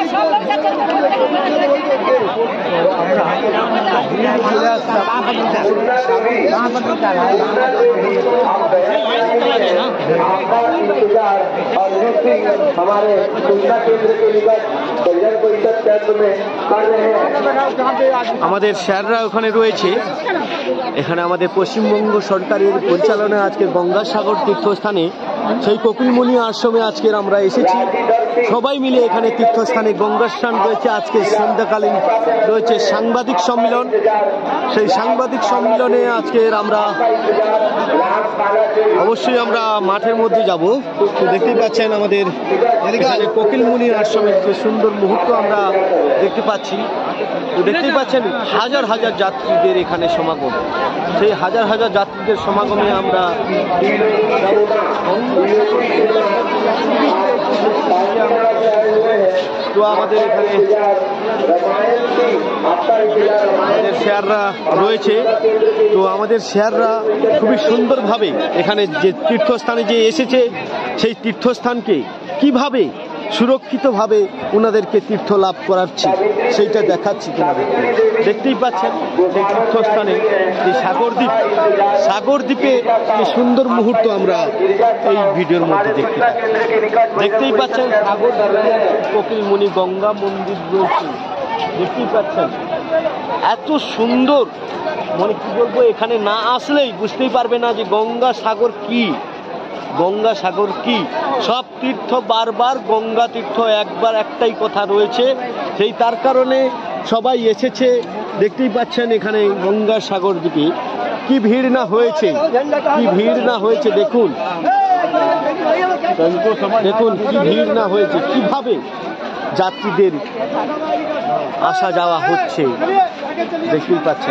हमारे सूचना केंद्र के निकट कल्याण परिषद केंद्र में कर रहे हैं। আমাদের স্যাররা ওখানে রয়েছে। এখানে আমাদের পশ্চিমবঙ্গ সরকারের পরিচালনায় আজকে গঙ্গাসাগর তীর্থস্থানে সেই কোকিলমণি আশ্রমে আজকের আমরা এসেছি। সবাই মিলে এখানে তীর্থস্থানে গঙ্গা স্নান রয়েছে। আজকে সন্ধ্যাকালীন রয়েছে সাংবাদিক সম্মেলন। সেই সাংবাদিক সম্মেলনে আজকের আমরা অবশ্যই আমরা মাঠের মধ্যে যাব। তো দেখতেই পাচ্ছেন আমাদের এখানে কোকিলমণি আশ্রমের যে সুন্দর মুহূর্ত আমরা দেখতে পাচ্ছি। তো দেখতেই পাচ্ছেন হাজার হাজার যাত্রীদের এখানে সমাগম। সেই হাজার হাজার যাত্রীদের সমাগমে আমরা তো আমাদের এখানে আমাদের স্যাররা রয়েছে। তো আমাদের স্যাররা খুবই সুন্দরভাবে এখানে যে তীর্থস্থানে যে এসেছে সেই তীর্থস্থানকে কিভাবে সুরক্ষিতভাবে ওনাদেরকে তীর্থ লাভ করাচ্ছি সেইটা দেখাচ্ছি তোমাদেরকে। দেখতেই পাচ্ছেন সেই তীর্থস্থানে এই সাগরদ্বীপে কি সুন্দর মুহূর্ত আমরা এই ভিডিওর মধ্যে দেখতেই পাচ্ছেন। সাগরদ্বীপে কোকিলমণি গঙ্গা মন্দির রয়েছে, দেখতেই পাচ্ছেন এত সুন্দর। মানে কি বলবো, এখানে না আসলেই বুঝতেই পারবে না যে গঙ্গাসাগর কি, গঙ্গাসাগর কি। সব তীর্থ বারবার, গঙ্গা তীর্থ একবার, একটাই কথা রয়েছে। সেই তার কারণে সবাই এসেছে। দেখতেই পাচ্ছেন এখানে গঙ্গাসাগর দ্বীপে কি ভিড় না হয়েছে, কি ভিড় না হয়েছে। দেখুন দেখুন কি ভিড় না হয়েছে, কিভাবে যাত্রীদের আসা যাওয়া হচ্ছে দেখতেই পাচ্ছেন।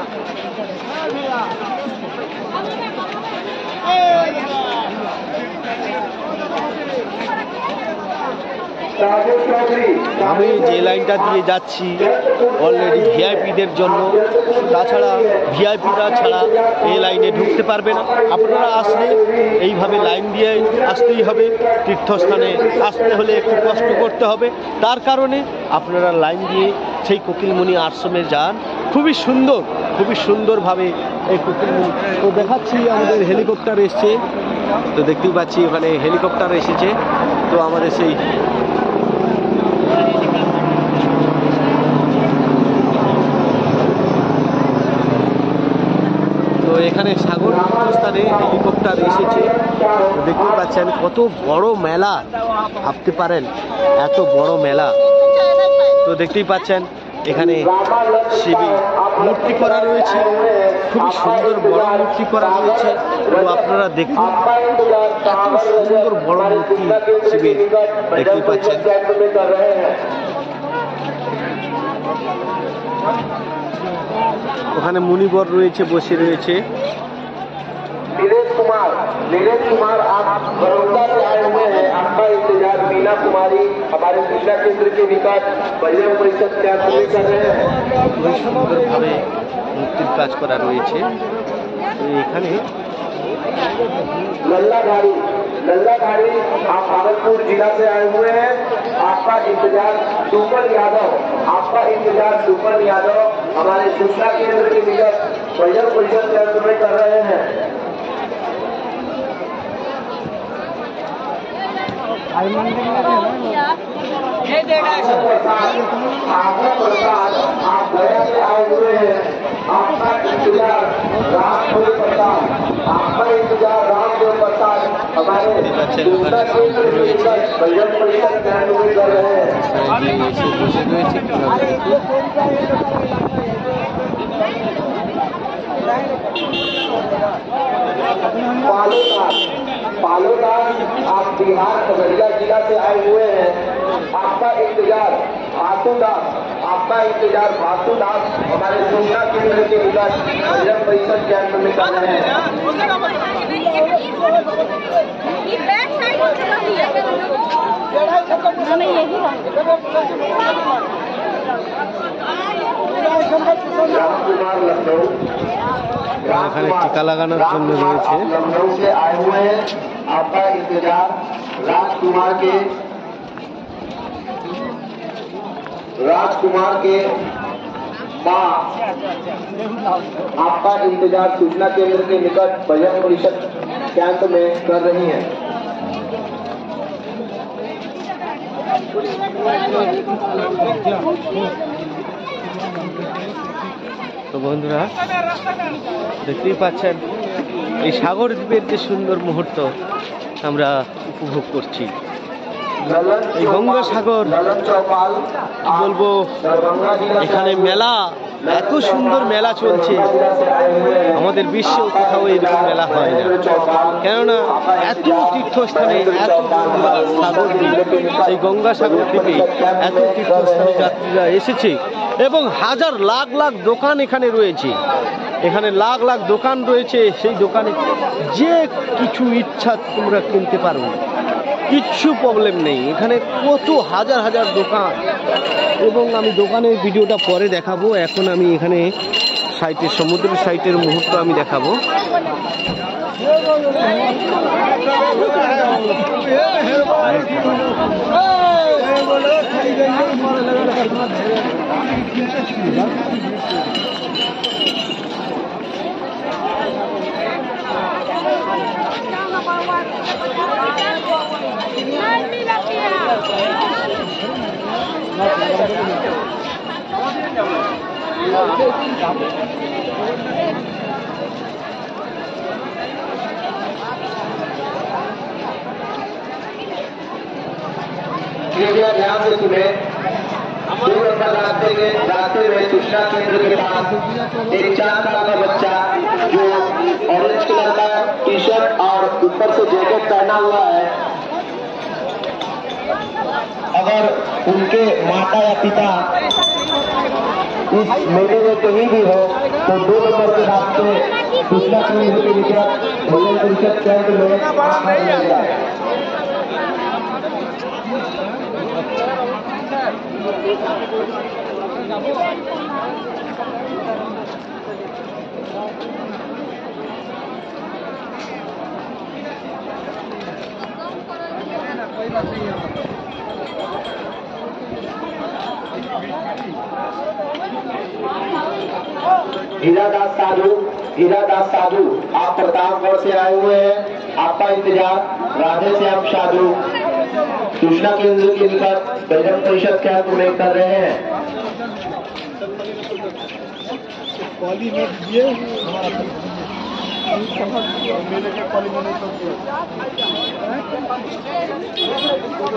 আমি যে লাইনটা দিয়ে যাচ্ছি অলরেডি ভিআইপিদের জন্য, তাছাড়া ভিআইপিরা ছাড়া এই লাইনে ঢুকতে পারবে না। আপনারা আসলে এইভাবে লাইন দিয়ে আসতেই হবে। তীর্থস্থানে আসতে হলে একটু কষ্ট করতে হবে, তার কারণে আপনারা লাইন দিয়ে সেই কোকিলমণি আশ্রমে যান। খুবই সুন্দর, খুবই সুন্দরভাবে এই কোকিলমণি। তো দেখাচ্ছি আমাদের হেলিকপ্টার এসছে। তো দেখতেই পাচ্ছি ওখানে হেলিকপ্টার এসেছে। তো আমাদের সেই তো এখানে সাগর তীর্থস্থানে হেলিকপ্টার এসেছে। দেখতেই পাচ্ছেন কত বড় মেলা, ভাবতে পারেন এত বড় মেলা। তো দেখতেই পাচ্ছেন এখানে শিবের মূর্তি করা রয়েছে, খুবই সুন্দর বড় মূর্তি করা রয়েছে। তো আপনারা দেখুন এত সুন্দর বড় মূর্তি শিবের, দেখতেই পাচ্ছেন। ওখানে মুনিবর রয়েছে, বসে রয়েছে। नीरज कुमार आप बड़ौदा से आए हुए हैं, आपका इंतजार। मीना कुमारी हमारे सूचना केंद्र के निकट कल्याण परिषद कैंप में कर रहे हैं। খুবই সুন্দরভাবে মূর্তির কাজ করা রয়েছে এখানে। लल्लाधारी आप भागलपुर जिला से आए हुए हैं, आपका इंतजार सुपर यादव हमारे सूचना केंद्र के निकट कल्याण परिषद कैंप में कर रहे हैं। आप गया से आए हुए हैं, आपका इंतजार रामदेव प्रसाद हमारे सूचना केंद्र के निकट कल्याण परिषद कैंप में कर रहे हैं। पालोदार आप बिहार खगड़िया जिला से आए हुए हैं, आपका इंतजार भातू दास हमारे सूचना केंद्र के निकट कल्याण परिषद कैंप में कर रहे हैं। रामकुमार लखनऊ এখানে টিকা লাগানোর জন্য রয়েছে। लखनऊ से आए हुए हैं, आपका इंतजार राजकुमार के राजकुमार के मां आपका इंतजार सूचना केंद्र के निकट भजन परिषद कैंप में कर रही हैं। তো বন্ধুরা দেখতেই পাচ্ছেন এই সাগর দ্বীপের যে সুন্দর মুহূর্ত আমরা উপভোগ করছি। এই গঙ্গাসাগর কি বলবো, এখানে মেলা, এত সুন্দর মেলা চলছে, আমাদের বিশ্বেও কোথাও এরকম মেলা হয় না। কেননা এত তীর্থস্থানে, এত সাগর দ্বীপ, এই গঙ্গাসাগর দ্বীপে এত তীর্থস্থানে যাত্রীরা এসেছে এবং হাজার লাখ লাখ দোকান এখানে রয়েছে। এখানে লাখ লাখ দোকান রয়েছে, সেই দোকানে যে কিছু ইচ্ছা তোমরা কিনতে পারো, কিচ্ছু প্রবলেম নেই। এখানে কত হাজার হাজার দোকান, এবং আমি দোকানের ভিডিওটা পরে দেখাবো। এখন আমি এখানে সাইটের, সমুদ্রের সাইটের মুহূর্ত আমি দেখাবো। कृपया ध्यान से सुने। 2 नंबर रास्ते में सूचना केंद्र के पास एक 4 साल का बच्चा जो ऑरेंज कलर का टी शर्ट और ऊपर से जैकेट पहना हुआ है, अगर उनके माता या पिता इस मेले में कहीं भी हो तो 2 नंबर के रास्ते सूचना केंद्र के निकट भजन परिषद कैंप में मिल जाए। हीरादास साधु आप प्रतापगढ़ से आए हुए हैं। आपका इंतजार राधे श्याम साधु सूचना केंद्र के निकट भजन परिषद कैंप में कर रहे हैं।